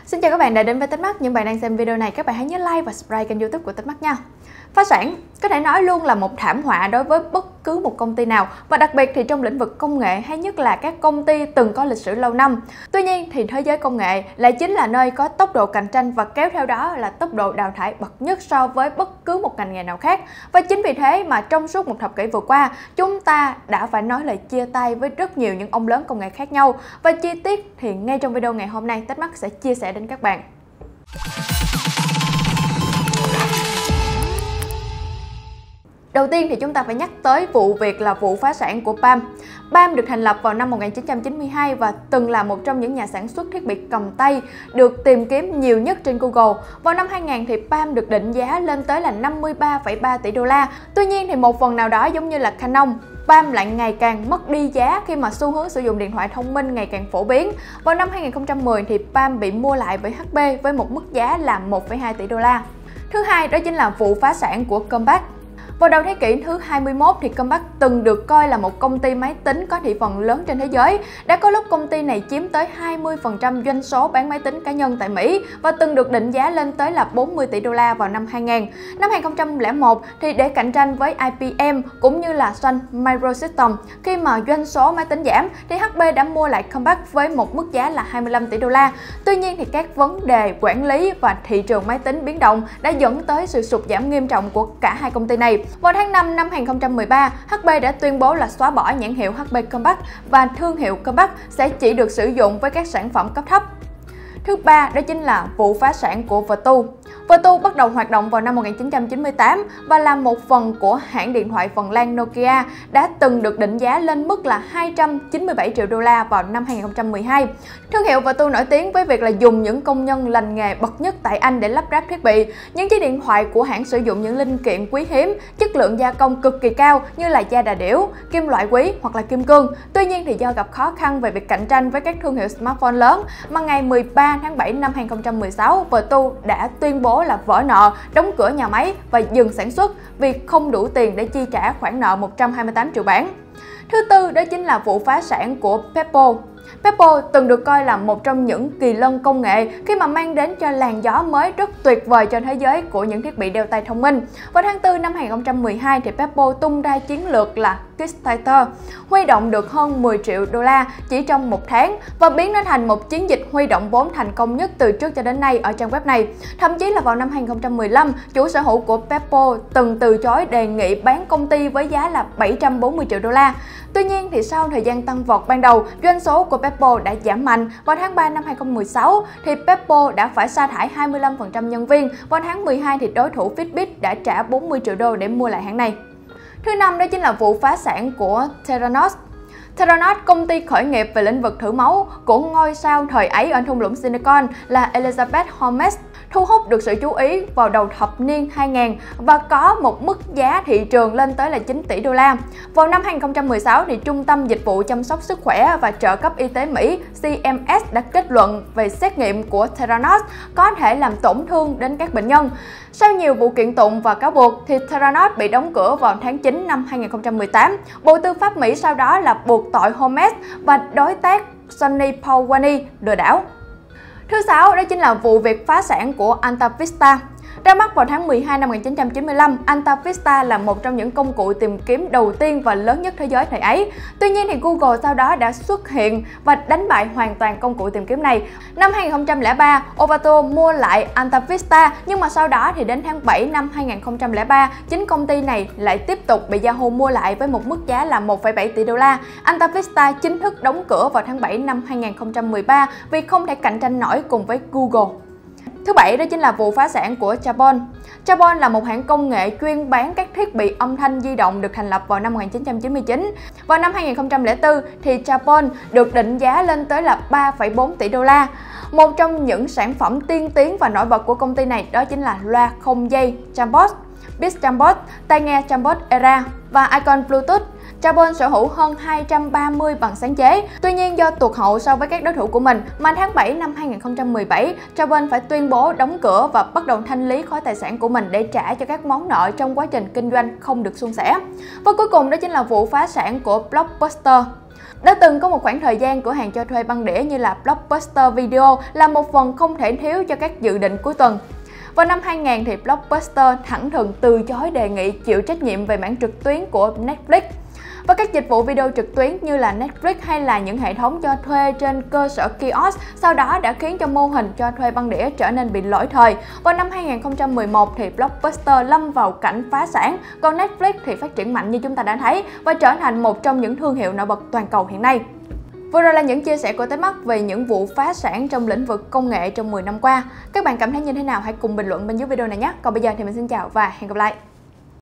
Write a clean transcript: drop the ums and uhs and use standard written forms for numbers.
Xin chào các bạn đã đến với Tích Mắt. Những bạn đang xem video này, các bạn hãy nhớ like và subscribe kênh YouTube của Tích Mắt nha. Phá sản có thể nói luôn là một thảm họa đối với bất cứ một công ty nào, và đặc biệt thì trong lĩnh vực công nghệ hay nhất là các công ty từng có lịch sử lâu năm. Tuy nhiên thì thế giới công nghệ lại chính là nơi có tốc độ cạnh tranh và kéo theo đó là tốc độ đào thải bậc nhất so với bất cứ một ngành nghề nào khác. Và chính vì thế mà trong suốt một thập kỷ vừa qua, chúng ta đã phải nói lời chia tay với rất nhiều những ông lớn công nghệ khác nhau. Và chi tiết thì ngay trong video ngày hôm nay Tích Mắt sẽ chia sẻ đến các bạn. Đầu tiên thì chúng ta phải nhắc tới vụ việc là vụ phá sản của Palm. Palm được thành lập vào năm 1992 và từng là một trong những nhà sản xuất thiết bị cầm tay được tìm kiếm nhiều nhất trên Google. Vào năm 2000 thì Palm được định giá lên tới là 53,3 tỷ đô la. Tuy nhiên thì một phần nào đó giống như là Canon, Palm lại ngày càng mất đi giá khi mà xu hướng sử dụng điện thoại thông minh ngày càng phổ biến. Vào năm 2010 thì Palm bị mua lại bởi HP với một mức giá là 1,2 tỷ đô la. Thứ hai đó chính là vụ phá sản của Compaq. Vào đầu thế kỷ thứ 21 thì Compaq từng được coi là một công ty máy tính có thị phần lớn trên thế giới. Đã có lúc công ty này chiếm tới 20% doanh số bán máy tính cá nhân tại Mỹ và từng được định giá lên tới là 40 tỷ đô la vào năm 2000. Năm 2001 thì để cạnh tranh với IBM cũng như là Sun Microsystems, khi mà doanh số máy tính giảm thì HP đã mua lại Compaq với một mức giá là 25 tỷ đô la. Tuy nhiên thì các vấn đề quản lý và thị trường máy tính biến động đã dẫn tới sự sụt giảm nghiêm trọng của cả hai công ty này. Vào tháng 5 năm 2013, HP đã tuyên bố là xóa bỏ nhãn hiệu HP Compaq và thương hiệu Compaq sẽ chỉ được sử dụng với các sản phẩm cấp thấp. Thứ ba đó chính là vụ phá sản của Vertu. Vertu bắt đầu hoạt động vào năm 1998 và là một phần của hãng điện thoại Phần Lan Nokia, đã từng được định giá lên mức là 297 triệu đô la vào năm 2012. Thương hiệu Vertu nổi tiếng với việc là dùng những công nhân lành nghề bậc nhất tại Anh để lắp ráp thiết bị. Những chiếc điện thoại của hãng sử dụng những linh kiện quý hiếm, chất lượng gia công cực kỳ cao như là da đà điểu, kim loại quý hoặc là kim cương. Tuy nhiên thì do gặp khó khăn về việc cạnh tranh với các thương hiệu smartphone lớn, mà ngày 13 tháng 7 năm 2016, Vertu đã tuyên bố là vỡ nợ, đóng cửa nhà máy và dừng sản xuất vì không đủ tiền để chi trả khoản nợ 128 triệu bảng. Thứ tư đó chính là vụ phá sản của Pebble. Pebble từng được coi là một trong những kỳ lân công nghệ khi mà mang đến cho làn gió mới rất tuyệt vời cho thế giới của những thiết bị đeo tay thông minh. Vào tháng 4 năm 2012 thì Pebble tung ra chiến lược là Kickstarter, huy động được hơn 10 triệu đô la chỉ trong một tháng và biến nó thành một chiến dịch huy động vốn thành công nhất từ trước cho đến nay ở trang web này. Thậm chí là vào năm 2015, chủ sở hữu của Pebble từng từ chối đề nghị bán công ty với giá là 740 triệu đô la. Tuy nhiên thì sau thời gian tăng vọt ban đầu, doanh số của Pebble đã giảm mạnh. Vào tháng 3 năm 2016 thì Pebble đã phải sa thải 25% nhân viên. Vào tháng 12 thì đối thủ Fitbit đã trả 40 triệu đô để mua lại hãng này. Thứ năm đó chính là vụ phá sản của Theranos. Theranos, công ty khởi nghiệp về lĩnh vực thử máu của ngôi sao thời ấy ở thung lũng Silicon là Elizabeth Holmes, thu hút được sự chú ý vào đầu thập niên 2000 và có một mức giá thị trường lên tới là 9 tỷ đô la. Vào năm 2016 thì Trung tâm Dịch vụ Chăm sóc Sức khỏe và Trợ cấp Y tế Mỹ CMS đã kết luận về xét nghiệm của Theranos có thể làm tổn thương đến các bệnh nhân. Sau nhiều vụ kiện tụng và cáo buộc thì Theranos bị đóng cửa vào tháng 9 năm 2018. Bộ Tư pháp Mỹ sau đó là buộc tội Holmes và đối tác Sonny Pawani lừa đảo. Thứ sáu đó chính là vụ việc phá sản của AltaVista. Ra mắt vào tháng 12 năm 1995, AltaVista là một trong những công cụ tìm kiếm đầu tiên và lớn nhất thế giới thời ấy. Tuy nhiên thì Google sau đó đã xuất hiện và đánh bại hoàn toàn công cụ tìm kiếm này. Năm 2003, Avato mua lại AltaVista, nhưng mà sau đó thì đến tháng 7 năm 2003, chính công ty này lại tiếp tục bị Yahoo mua lại với một mức giá là 1,7 tỷ đô la. AltaVista chính thức đóng cửa vào tháng 7 năm 2013 vì không thể cạnh tranh nổi cùng với Google. Thứ bảy đó chính là vụ phá sản của Jabon. Jabon là một hãng công nghệ chuyên bán các thiết bị âm thanh di động được thành lập vào năm 1999. Vào năm 2004 thì Jabon được định giá lên tới là 3,4 tỷ đô la. Một trong những sản phẩm tiên tiến và nổi bật của công ty này đó chính là loa không dây Jambot, Beats Jambot, tai nghe Jambot Era và icon Bluetooth. Jabon sở hữu hơn 230 bằng sáng chế. Tuy nhiên do tụt hậu so với các đối thủ của mình, mà tháng 7 năm 2017, Jabon phải tuyên bố đóng cửa và bắt đầu thanh lý khối tài sản của mình để trả cho các món nợ trong quá trình kinh doanh không được suôn sẻ. Và cuối cùng đó chính là vụ phá sản của Blockbuster. Đã từng có một khoảng thời gian, cửa hàng cho thuê băng đĩa như là Blockbuster Video là một phần không thể thiếu cho các dự định cuối tuần. Vào năm 2000 thì Blockbuster thẳng thừng từ chối đề nghị chịu trách nhiệm về mảng trực tuyến của Netflix. Và các dịch vụ video trực tuyến như là Netflix hay là những hệ thống cho thuê trên cơ sở kiosk sau đó đã khiến cho mô hình cho thuê băng đĩa trở nên bị lỗi thời. Vào năm 2011 thì Blockbuster lâm vào cảnh phá sản, còn Netflix thì phát triển mạnh như chúng ta đã thấy và trở thành một trong những thương hiệu nổi bật toàn cầu hiện nay. Vừa rồi là những chia sẻ của Tech Mắc về những vụ phá sản trong lĩnh vực công nghệ trong 10 năm qua. Các bạn cảm thấy như thế nào? Hãy cùng bình luận bên dưới video này nhé. Còn bây giờ thì mình xin chào và hẹn gặp lại.